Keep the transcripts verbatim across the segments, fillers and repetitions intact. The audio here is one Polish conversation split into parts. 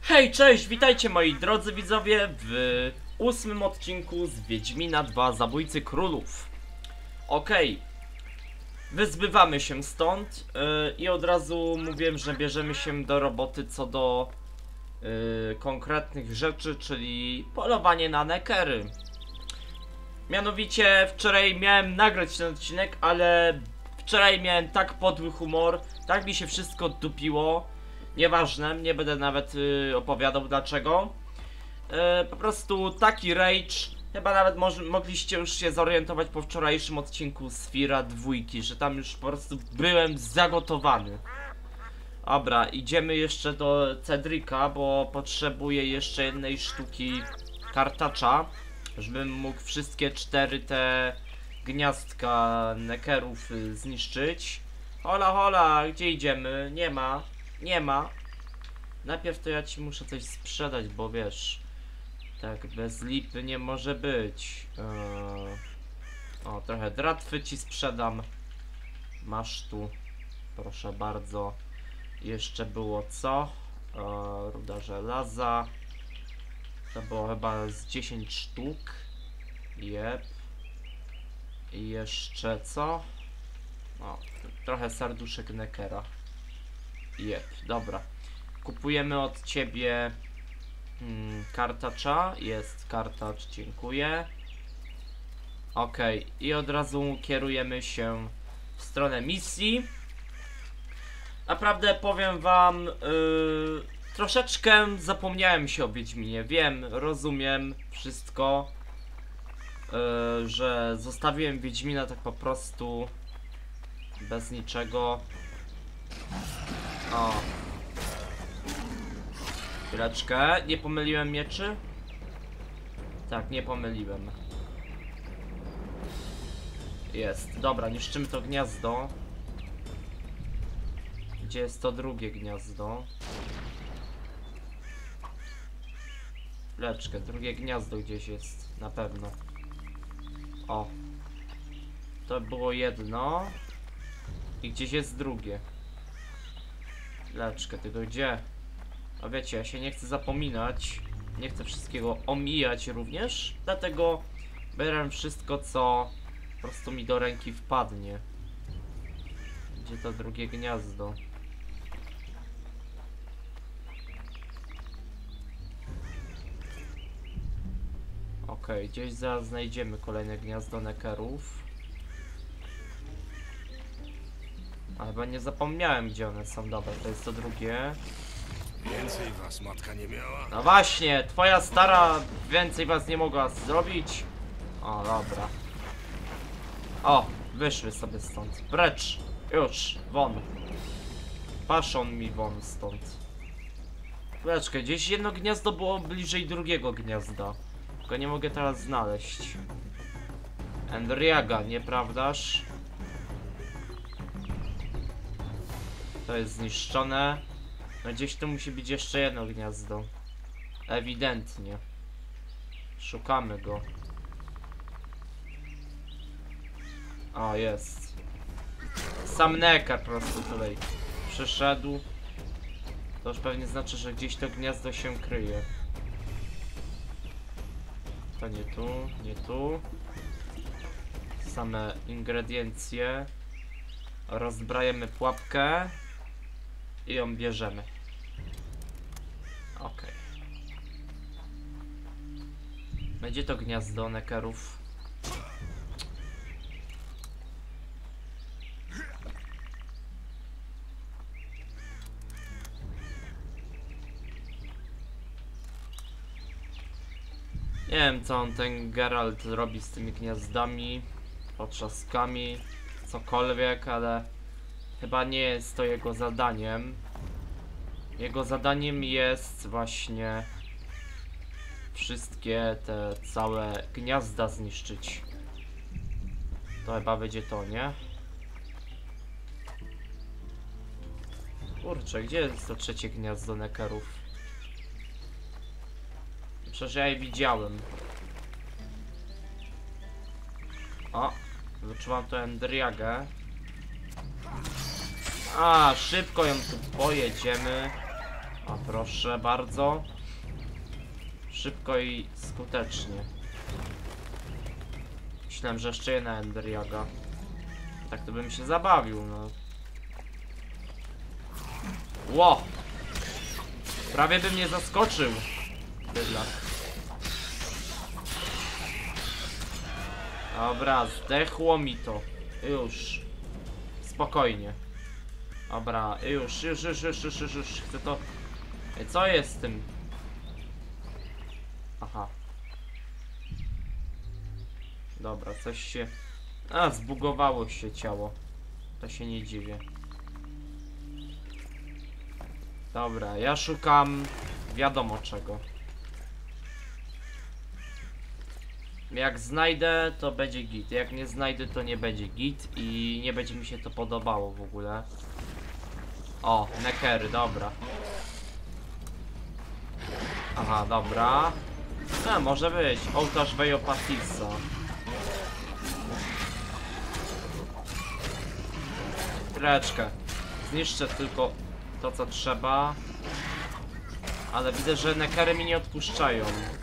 Hej, cześć, witajcie moi drodzy widzowie w ósmym odcinku z Wiedźmina dwa Zabójcy Królów. Okej, okay. Wyzbywamy się stąd yy, i od razu mówiłem, że bierzemy się do roboty co do yy, konkretnych rzeczy, czyli polowanie na nekery. Mianowicie wczoraj miałem nagrać ten odcinek, ale wczoraj miałem tak podły humor, tak mi się wszystko oddupiło. Nieważne, nie będę nawet y, opowiadał dlaczego. Y, po prostu taki rage. Chyba nawet może, mogliście już się zorientować po wczorajszym odcinku z Fira dwójki, że tam już po prostu byłem zagotowany. Dobra, idziemy jeszcze do Cedrika, bo potrzebuję jeszcze jednej sztuki kartacza, żebym mógł wszystkie cztery te gniazdka nekerów y, zniszczyć. Hola, hola, gdzie idziemy? Nie ma. Nie ma. Najpierw to ja ci muszę coś sprzedać, bo wiesz, tak bez lipy nie może być. Eee... O, trochę dratwy ci sprzedam. Masz tu. Proszę bardzo. Jeszcze było co? Eee, ruda żelaza. To było chyba z dziesięć sztuk. Jep. I jeszcze co? O, trochę serduszek nekera. Jep, dobra. Kupujemy od ciebie hmm, kartacza. Jest kartacz, dziękuję. Okej, okay. I od razu kierujemy się w stronę misji. Naprawdę powiem wam, yy, troszeczkę zapomniałem się o Wiedźminie. Wiem, rozumiem wszystko, yy, że zostawiłem Wiedźmina tak po prostu bez niczego. O. Chwileczkę, nie pomyliłem mieczy? Tak, nie pomyliłem. Jest, dobra, niszczymy to gniazdo. Gdzie jest to drugie gniazdo? Chwileczkę, drugie gniazdo gdzieś jest, na pewno. O. To było jedno. I gdzieś jest drugie. Chwileczkę, tylko gdzie? A wiecie, ja się nie chcę zapominać. Nie chcę wszystkiego omijać również. Dlatego biorę wszystko, co po prostu mi do ręki wpadnie. Gdzie to drugie gniazdo? Okej, okay, gdzieś zaraz znajdziemy kolejne gniazdo nekerów. A chyba nie zapomniałem, gdzie one są. Dobra, to jest to drugie. Więcej was matka nie miała? No właśnie, twoja stara więcej was nie mogła zrobić. O, dobra. O, wyszły sobie stąd. Precz, już, won. Paszon mi won stąd. Chwileczkę, gdzieś jedno gniazdo było bliżej drugiego gniazda. Tylko nie mogę teraz znaleźć. Endriaga, nieprawdaż? To jest zniszczone. No gdzieś tu musi być jeszcze jedno gniazdo. Ewidentnie. Szukamy go. O, jest. Sam nekar po prostu tutaj przyszedł. To już pewnie znaczy, że gdzieś to gniazdo się kryje. To nie tu, nie tu. Same ingrediencje. Rozbrajemy pułapkę. I ją bierzemy. Ok. Będzie to gniazdo nekerów. Nie wiem, co on ten Geralt robi z tymi gniazdami, potrzaskami, cokolwiek, ale chyba nie jest to jego zadaniem. Jego zadaniem jest właśnie wszystkie te całe gniazda zniszczyć. To chyba będzie to, nie? Kurczę, gdzie jest to trzecie gniazdo nekerów? Przecież ja je widziałem. O, wyczułam tu Endriagę. A, szybko ją tu pojedziemy. A proszę bardzo. Szybko i skutecznie. Myślałem, że jeszcze jedna Endriaga. Tak to bym się zabawił, no. Ło! Prawie by mnie zaskoczył. Bydlak. Dobra, zdechło mi to. Już. Spokojnie. Dobra, już, już, już, już, już, już, już. Chcę to... Ej, co jest z tym? Aha. Dobra, coś się... A, zbugowało się ciało. To się nie dziwię. Dobra, ja szukam... wiadomo czego. Jak znajdę, to będzie git. Jak nie znajdę, to nie będzie git. I nie będzie mi się to podobało w ogóle. O, nekery, dobra. Aha, dobra. A, może być. Ołtarz Vejopatisa. Treczkę. Zniszczę tylko to, co trzeba. Ale widzę, że nekery mi nie odpuszczają.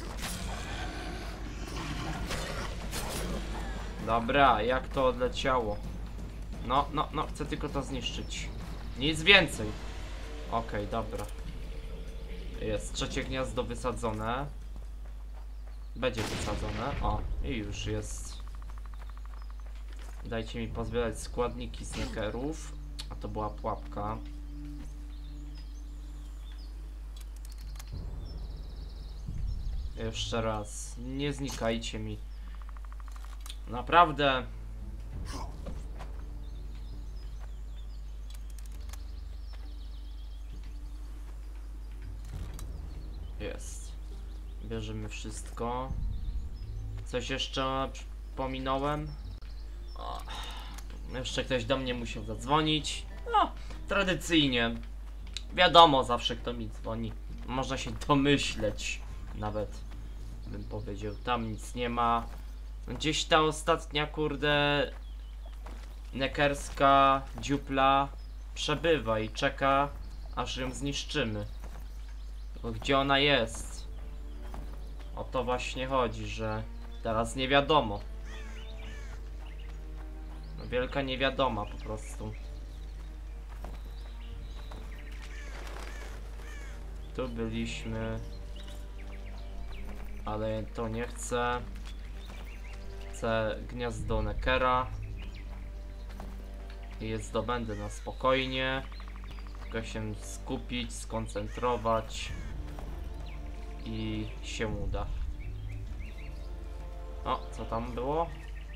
Dobra, jak to odleciało? No, no, no, chcę tylko to zniszczyć. Nic więcej. Okej, okay, dobra. Jest trzecie gniazdo wysadzone. Będzie wysadzone. O, i już jest. Dajcie mi pozbierać składniki z nekerów. A to była pułapka. Jeszcze raz. Nie znikajcie mi. Naprawdę. Jest. Bierzemy wszystko. Coś jeszcze pominąłem? O, jeszcze ktoś do mnie musiał zadzwonić. No, tradycyjnie. Wiadomo zawsze kto mi dzwoni. Można się domyśleć. Nawet bym powiedział. Tam nic nie ma. Gdzieś ta ostatnia, kurde, nekerska dziupla przebywa i czeka, aż ją zniszczymy. Tylko gdzie ona jest? O to właśnie chodzi, że teraz nie wiadomo. No, wielka niewiadoma po prostu. Tu byliśmy. Ale to nie chcę. Chcę gniazdo nekera. I je zdobędę na spokojnie. Tylko się skupić, skoncentrować. I się uda. O, co tam było?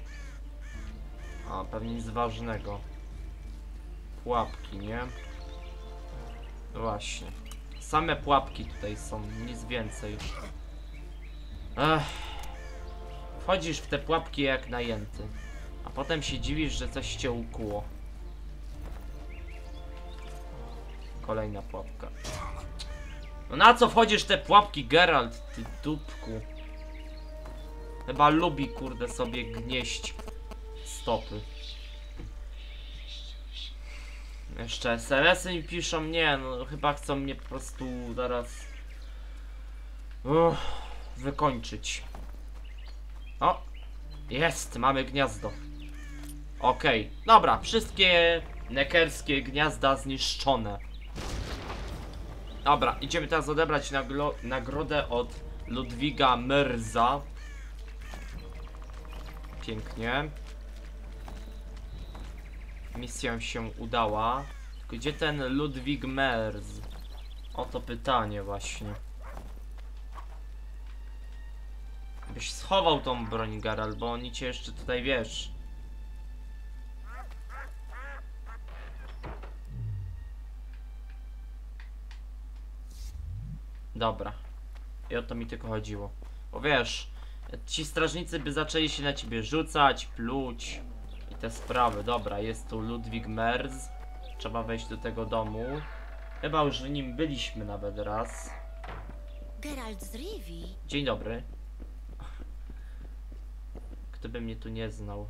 A, pewnie nic ważnego. Pułapki, nie? No właśnie. Same pułapki tutaj są, nic więcej. Ech. Wchodzisz w te pułapki jak najęty. A potem się dziwisz, że coś cię ukuło. Kolejna pułapka. No na co wchodzisz w te pułapki, Geralt, ty dupku? Chyba lubi, kurde, sobie gnieść stopy. Jeszcze es em esy mi piszą, nie, no chyba chcą mnie po prostu zaraz Uff, wykończyć. O, jest, mamy gniazdo. Okej, okay. Dobra, wszystkie nekerskie gniazda zniszczone. Dobra, idziemy teraz odebrać nagrodę od Ludwiga Merza. Pięknie. Misja się udała. Tylko gdzie ten Ludwig Merz? Oto pytanie właśnie. Byś schował tą broń, Geralt, bo oni cię jeszcze tutaj, wiesz. Dobra. I o to mi tylko chodziło. Bo wiesz, ci strażnicy by zaczęli się na ciebie rzucać, pluć i te sprawy. Dobra, jest tu Ludwig Merz. Trzeba wejść do tego domu. Chyba już w nim byliśmy nawet raz. Geralt z Rivii. Dzień dobry. Kto by mnie tu nie znał?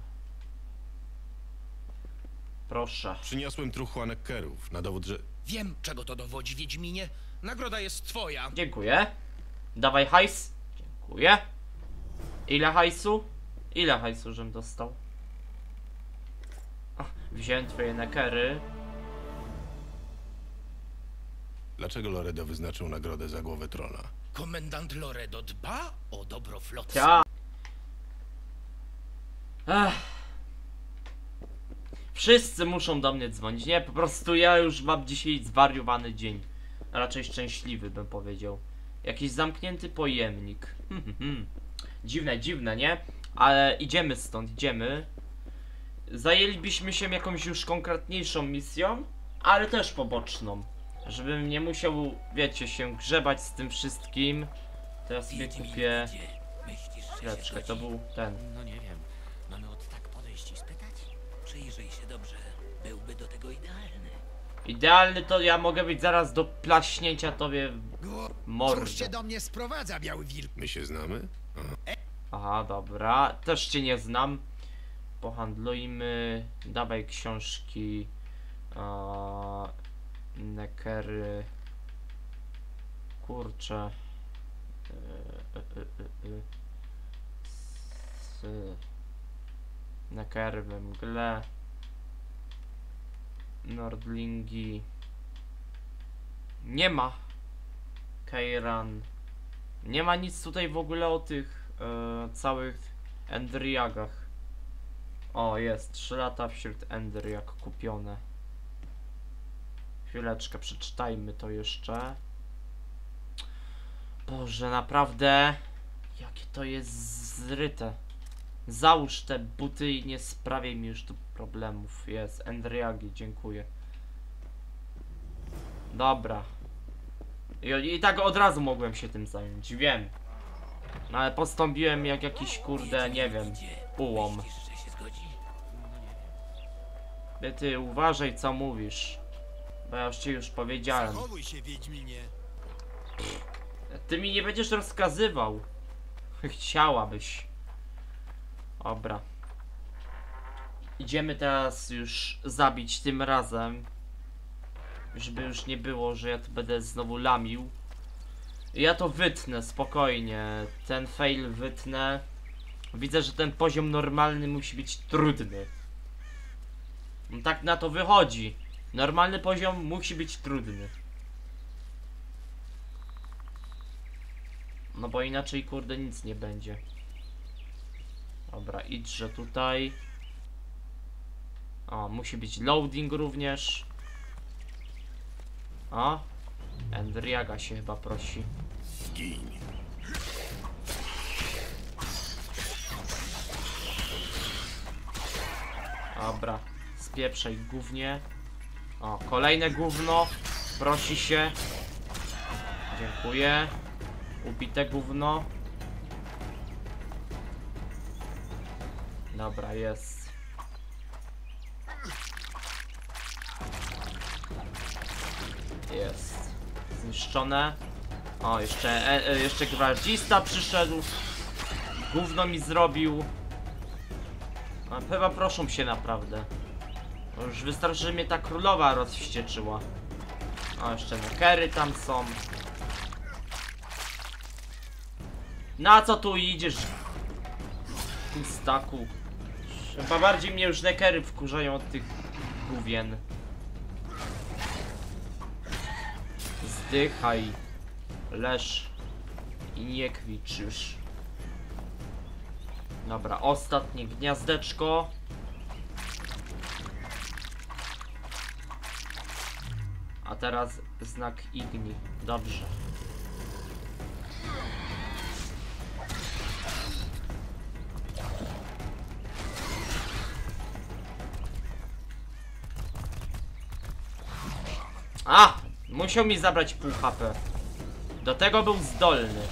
Proszę. Przyniosłem truchła nekkerów na dowód, że... Wiem, czego to dowodzi, Wiedźminie. Nagroda jest twoja. Dziękuję. Dawaj hajs. Dziękuję. Ile hajsu? Ile hajsu, żem dostał? Ach, wziąłem twoje nekery. Dlaczego Loredo wyznaczył nagrodę za głowę trolla? Komendant Loredo dba o dobro floty. Ja. Ech. Wszyscy muszą do mnie dzwonić. Nie, po prostu ja już mam dzisiaj zwariowany dzień. A raczej szczęśliwy, bym powiedział. Jakiś zamknięty pojemnik. Hmm, hmm, hmm. Dziwne, dziwne, nie? Ale idziemy stąd, idziemy. Zajęlibyśmy się jakąś już konkretniejszą misją, ale też poboczną. Żebym nie musiał, wiecie, się grzebać z tym wszystkim. Teraz sobie kupię... Chwileczkę, to był ten. No nie wiem, mamy od tak podejść i spytać? Przyjrzyj się dobrze, byłby do tego idealny. Idealny to ja mogę być zaraz do plaśnięcia tobie w mordę. Cóż cię do mnie sprowadza, biały wilk? My się znamy? Aha. Aha, dobra. Też cię nie znam. Pohandlujmy. Dawaj książki. Eee, nekery. Kurczę. Eee, e, e, e. S. Nekery we mgle. Nordlingi. Nie ma. Kairan. Nie ma nic tutaj w ogóle o tych e, całych Endriagach. O, jest. trzy lata wśród Endriag kupione. Chwileczkę, przeczytajmy to jeszcze. Boże, naprawdę. Jakie to jest zryte. Załóż te buty i nie sprawiaj mi już tu problemów. Jest, Endriagi, dziękuję. Dobra. I, I tak od razu mogłem się tym zająć, wiem. No ale postąpiłem jak jakiś, kurde, nie wiem, ułom. Myślisz, że się zgodzi? Ty, ty uważaj, co mówisz. Bo ja już ci już powiedziałem. Zachowuj się, wiedźminie. Ty mi nie będziesz rozkazywał. Chciałabyś. Dobra. Idziemy teraz już zabić tym razem. Żeby już nie było, że ja tu będę znowu lamił. Ja to wytnę, spokojnie. Ten fail wytnę. Widzę, że ten poziom normalny musi być trudny. No tak na to wychodzi. Normalny poziom musi być trudny. No bo inaczej, kurde, nic nie będzie. Dobra, idźże tutaj. O, musi być loading również. O, Endriaga się chyba prosi. Giń. Dobra, spieprzaj gównie. O, kolejne gówno. Prosi się. Dziękuję. Ubite gówno. Dobra, jest. Jest. Zniszczone. O, jeszcze, e, e, jeszcze gwardzista przyszedł. Gówno mi zrobił. A, chyba proszą się naprawdę. Bo już wystarczy, że mnie ta królowa rozwścieczyła. O, jeszcze nekery tam są. Na co tu idziesz? Pustaku. Chyba bardziej mnie już nekery wkurzają od tych gówien. Zdychaj. Leż. I nie kwiczysz. Dobra, ostatnie gniazdeczko. A teraz znak Igni. Dobrze. A! Musiał mi zabrać pół H P. Do tego był zdolny.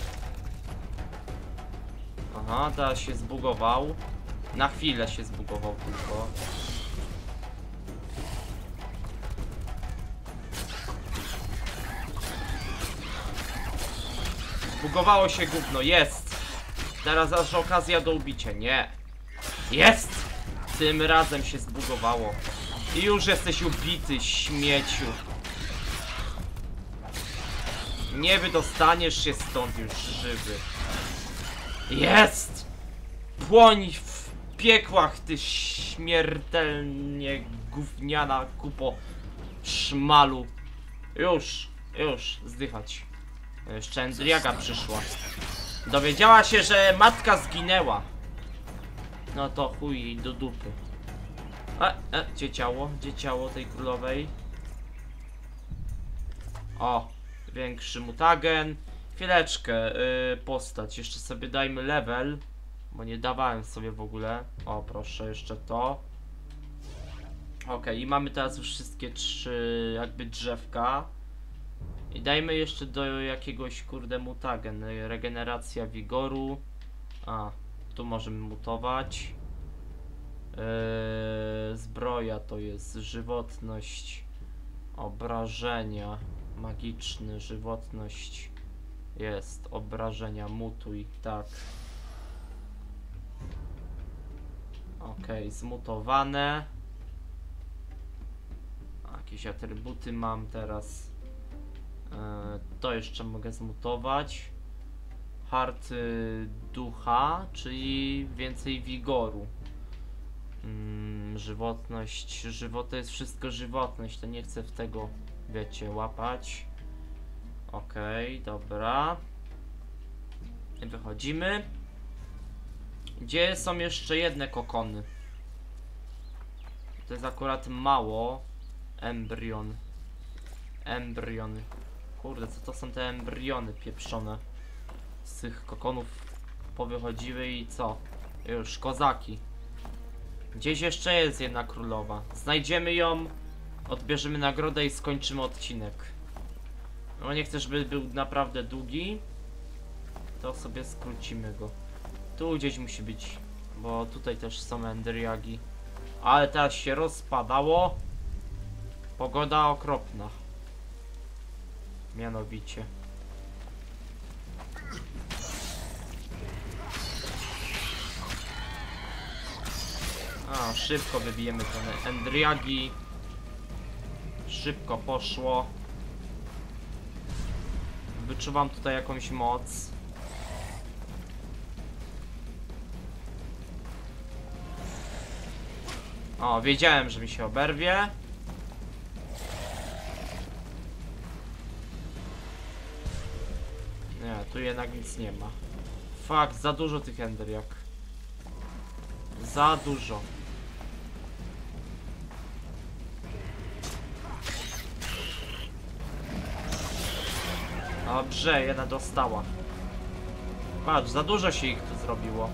Aha, teraz się zbugował. Na chwilę się zbugował tylko. Zbugowało się gówno, jest! Teraz aż okazja do ubicia, nie. Jest! Tym razem się zbugowało. I już jesteś ubity, śmieciu. Nie wydostaniesz się stąd już żywy. Jest! Płoń w piekłach, ty śmiertelnie gówniana kupo szmalu. Już, już, zdychać. Jeszcze Endriaga przyszła. Dowiedziała się, że matka zginęła. No to chuj jej do dupy. A, a, gdzie ciało? Gdzie ciało tej królowej? O, większy mutagen. Chwileczkę, yy, postać. Jeszcze sobie dajmy level. Bo nie dawałem sobie w ogóle. O, proszę, jeszcze to. Ok, i mamy teraz już wszystkie trzy jakby drzewka. I dajmy jeszcze do jakiegoś kurde mutagen. Regeneracja wigoru. A, tu możemy mutować. Yy, zbroja to jest żywotność. Obrażenia. Magiczny, żywotność. Jest, obrażenia, mutuj, tak. Ok, zmutowane. Jakieś atrybuty mam teraz. Yy, to jeszcze mogę zmutować. Hart y, ducha, czyli więcej wigoru. Yy, żywotność. Żywot to jest wszystko żywotność, to nie chcę w tego, wiecie, łapać. Okej, okay, dobra. Wychodzimy. Gdzie są jeszcze jedne kokony? To jest akurat mało. Embrion. Embrion. Kurde, co to są te embriony pieprzone? Z tych kokonów powychodziły i co? Już, kozaki. Gdzieś jeszcze jest jedna królowa. Znajdziemy ją, odbierzemy nagrodę i skończymy odcinek. No nie chcę, żeby był naprawdę długi. To sobie skrócimy go. Tu gdzieś musi być, bo tutaj też są Endriagi. Ale teraz się rozpadało. Pogoda okropna. Mianowicie. A, szybko wybijemy te Endriagi. Szybko poszło. Wyczuwam tutaj jakąś moc. O, wiedziałem, że mi się oberwie. Nie, tu jednak nic nie ma. Fakt, za dużo tych Endriag. Za dużo. Dobrze, jedna dostała. Patrz, za dużo się ich tu zrobiło.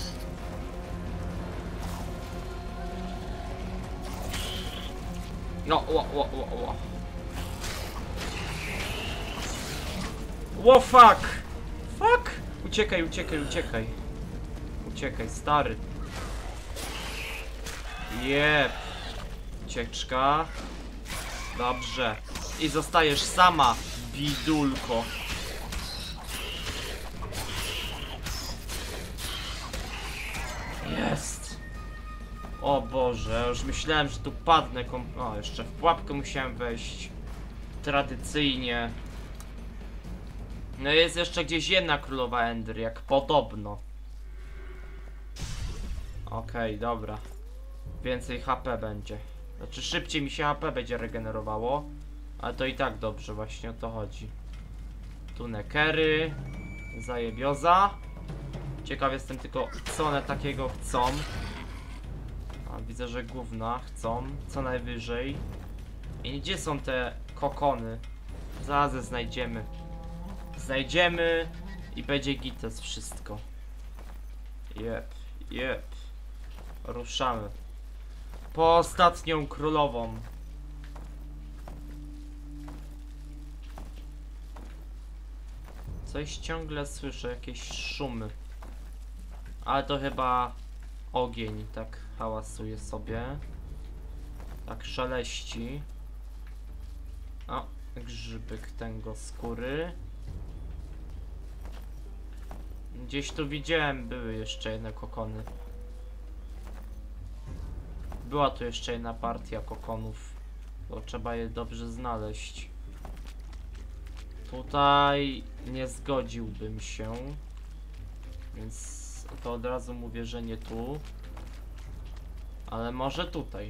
No, ło, ło, ło, ło. Ło, fuck! Fuck! Uciekaj, uciekaj, uciekaj. Uciekaj, stary. Jep. Ucieczka. Dobrze. I zostajesz sama, bidulko. Jest. O Boże, już myślałem, że tu padnę kom... O, jeszcze w pułapkę musiałem wejść. Tradycyjnie. No jest jeszcze gdzieś jedna królowa Endry, jak podobno. Okej, okay, dobra. Więcej H P będzie. Znaczy szybciej mi się H P będzie regenerowało. Ale to i tak dobrze, właśnie o to chodzi. Tu nekery. Zajebioza. Ciekaw jestem tylko, co one takiego chcą. A, widzę, że gówna chcą. Co najwyżej. I gdzie są te kokony? Zaraz je znajdziemy. Znajdziemy i będzie gites wszystko. Jep, jep. Ruszamy. Po ostatnią królową. Coś ciągle słyszę, jakieś szumy. Ale to chyba ogień tak hałasuje sobie. Tak szeleści. O, grzybyk tego skóry. Gdzieś tu widziałem, były jeszcze jedne kokony. Była tu jeszcze jedna partia kokonów. Bo trzeba je dobrze znaleźć. Tutaj nie zgodziłbym się. Więc to od razu mówię, że nie tu. Ale może tutaj.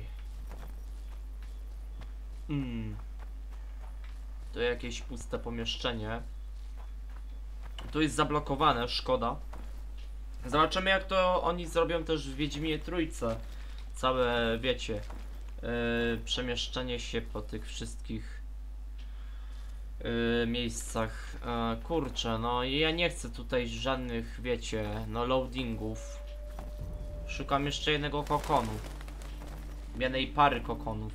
Hmm. To jakieś puste pomieszczenie. Tu jest zablokowane, szkoda. Zobaczymy, jak to oni zrobią też w Wiedźminie Trójce. Całe, wiecie, yy, przemieszczenie się po tych wszystkich yy, miejscach. Yy, kurczę, no ja nie chcę tutaj żadnych, wiecie, no loadingów. Szukam jeszcze jednego kokonu. Jednej pary kokonów.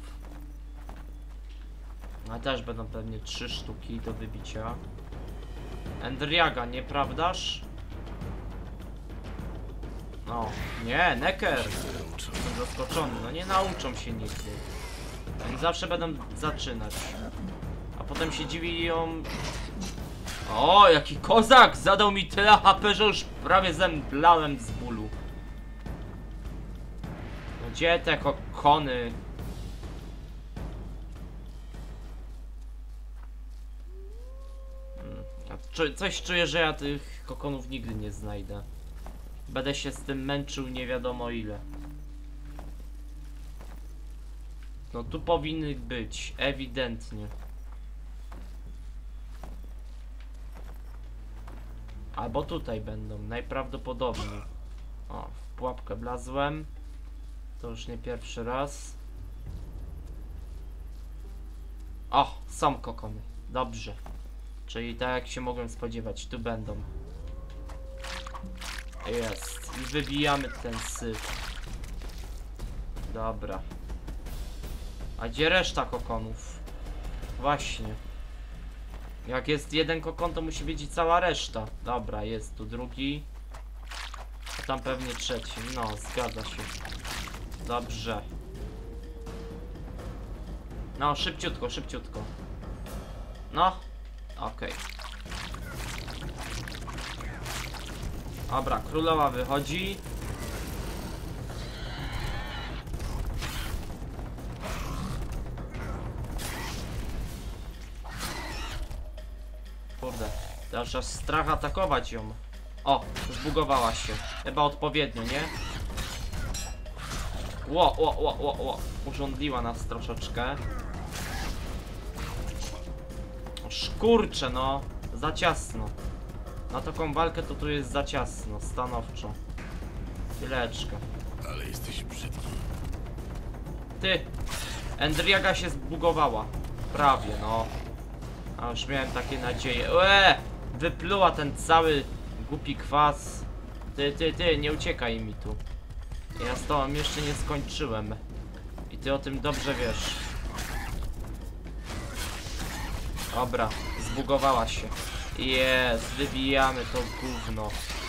A też będą pewnie trzy sztuki do wybicia. Endriaga, nieprawdaż? No, nie, Necker! Jestem zaskoczony, no nie nauczą się nigdy. Oni zawsze będą zaczynać. A potem się dziwią... O, jaki kozak! Zadał mi tyle H P, że już prawie zemdlałem z bólu. No gdzie te kokony? Hmm. Coś czuję, że ja tych kokonów nigdy nie znajdę. Będę się z tym męczył nie wiadomo ile. No tu powinny być, ewidentnie. Albo tutaj będą, najprawdopodobniej. O, w pułapkę blazłem. To już nie pierwszy raz. O, są kokony. Dobrze. Czyli tak jak się mogłem spodziewać, tu będą. Jest. I wybijamy ten syf. Dobra. A gdzie reszta kokonów? Właśnie. Jak jest jeden kokon, to musi być i cała reszta. Dobra, jest tu drugi. A tam pewnie trzeci. No, zgadza się. Dobrze. No, szybciutko, szybciutko. No. Okej. Okay. Dobra, królowa wychodzi. Kurde, teraz aż strach atakować ją. O, zbugowała się. Chyba odpowiednio, nie? Ło, ło, ło, ło, ło. Urządliła nas troszeczkę. O, szkurcze, no. Za ciasno. Na taką walkę to tu jest za ciasno, stanowczo. Chwileczkę. Ale jesteś brzydki. Ty! Endriaga się zbugowała. Prawie, no. A już miałem takie nadzieje. Eee! Wypluła ten cały głupi kwas. Ty, ty, ty, nie uciekaj mi tu. Ja z tobą jeszcze nie skończyłem. I ty o tym dobrze wiesz. Dobra, zbugowała się. Jest, wybijamy to gówno.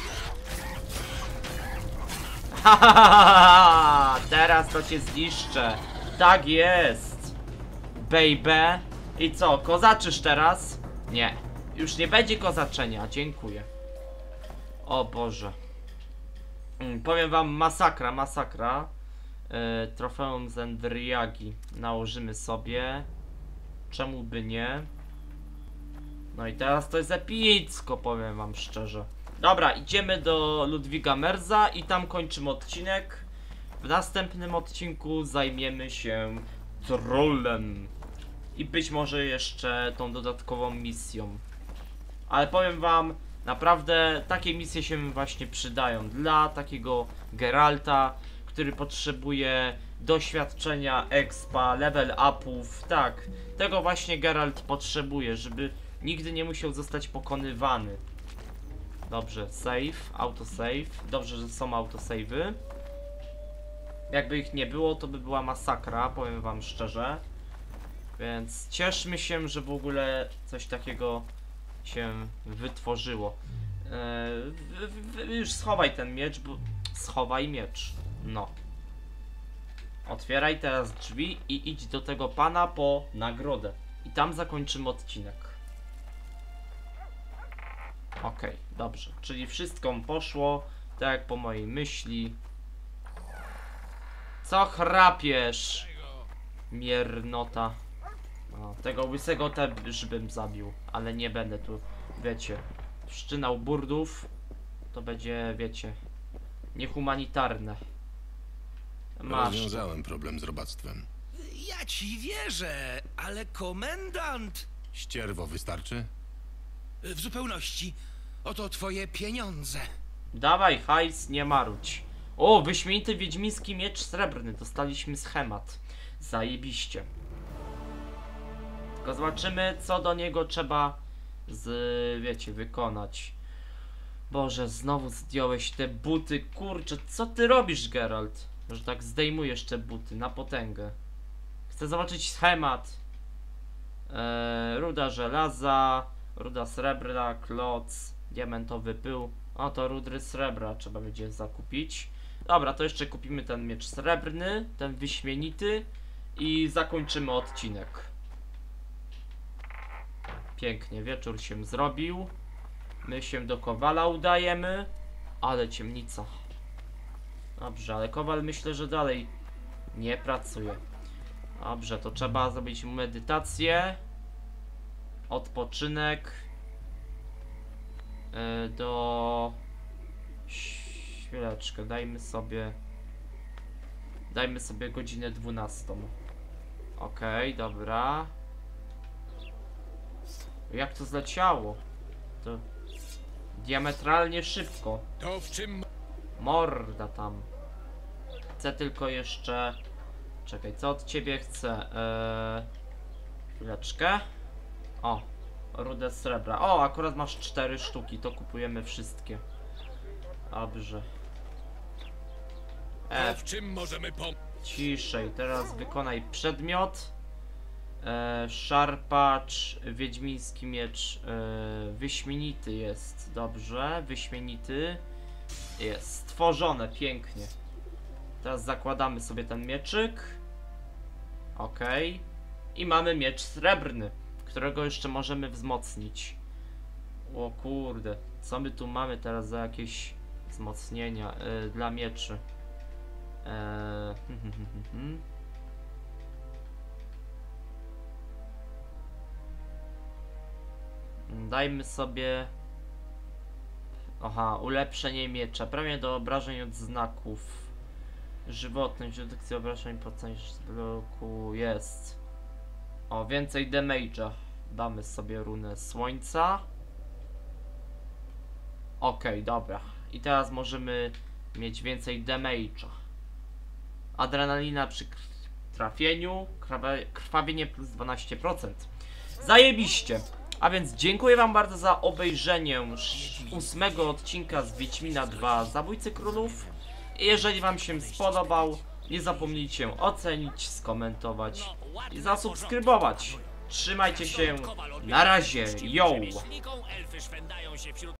Hahaha, teraz to cię zniszczę. Tak jest. Baby. I co, kozaczysz teraz? Nie. Już nie będzie kozaczenia, dziękuję. O Boże. Mm, powiem wam, masakra, masakra. Yy, trofeum z Endriagi nałożymy sobie. Czemu by nie? No i teraz to jest epicko, powiem wam szczerze. Dobra, idziemy do Ludwiga Merza i tam kończymy odcinek. W następnym odcinku zajmiemy się trollem. I być może jeszcze tą dodatkową misją. Ale powiem wam, naprawdę takie misje się właśnie przydają dla takiego Geralta, który potrzebuje doświadczenia, expa, level upów. Tak, tego właśnie Geralt potrzebuje, żeby nigdy nie musiał zostać pokonywany. Dobrze, save, autosave. Dobrze, że są autosave'y. Jakby ich nie było, to by była masakra, powiem wam szczerze. Więc cieszmy się, że w ogóle coś takiego się wytworzyło. Eee, w, w, już schowaj ten miecz, bo... Schowaj miecz. No. Otwieraj teraz drzwi i idź do tego pana po nagrodę. I tam zakończymy odcinek. Okej, okay, dobrze. Czyli wszystko poszło tak jak po mojej myśli. Co chrapiesz? Miernota. O. Tego łysego też bym zabił, ale nie będę tu, wiecie, wszczynał burdów. To będzie, wiecie, niehumanitarne. Masz. Rozwiązałem problem z robactwem. Ja ci wierzę, ale komendant... Ścierwo wystarczy? W zupełności. Oto twoje pieniądze. Dawaj hajs, nie marudź. O, wyśmienity wiedźmiński miecz srebrny. Dostaliśmy schemat. Zajebiście. Tylko zobaczymy, co do niego trzeba z, wiecie, wykonać. Boże, znowu zdjąłeś te buty. Kurczę, co ty robisz, Geralt? Że tak zdejmujesz te buty na potęgę. Chcę zobaczyć schemat. Eee, ruda żelaza, ruda srebra, kloc, diamentowy pył. O, to rudry srebra trzeba będzie zakupić. Dobra, to jeszcze kupimy ten miecz srebrny, ten wyśmienity i zakończymy odcinek. Pięknie, wieczór się zrobił. My się do Kowala udajemy. Ale ciemnica. Dobrze, ale Kowal myślę, że dalej nie pracuje. Dobrze, to trzeba zrobić medytację. Odpoczynek. Yy, do... Chwileczkę, dajmy sobie... Dajmy sobie godzinę dwunastą. Okej, okay, dobra. Jak to zleciało? To... Diametralnie szybko. To w czym... Morda tam. Chcę tylko jeszcze... Czekaj, co od ciebie chcę? Eee... Chwileczkę. O, rudę srebra. O, akurat masz cztery sztuki, to kupujemy wszystkie. Dobrze. E, To w czym możemy pomóc? ciszej, teraz wykonaj przedmiot. E, szarpacz, wiedźmiński miecz, e, wyśmienity jest, dobrze, wyśmienity jest, stworzone, pięknie. Teraz zakładamy sobie ten mieczyk. Okej. I mamy miecz srebrny, którego jeszcze możemy wzmocnić. O kurde, co my tu mamy teraz za jakieś wzmocnienia e, dla mieczy? E, hmm, hmm, hmm, hmm. Dajmy sobie... Aha, ulepszenie miecza. Prawie do obrażeń od znaków. Żywotność, redukcja obrażeń, procent z bloku jest. O, więcej damage'a. Damy sobie runę słońca. Okej, okay, dobra. I teraz możemy mieć więcej damage'a. Adrenalina przy trafieniu. Krwawienie plus dwanaście procent. Zajebiście. A więc dziękuję wam bardzo za obejrzenie ósmego odcinka z Wiedźmina dwa Zabójcy Królów. I jeżeli wam się spodobał, nie zapomnijcie ocenić, skomentować i zasubskrybować. Trzymajcie się, na razie, yo!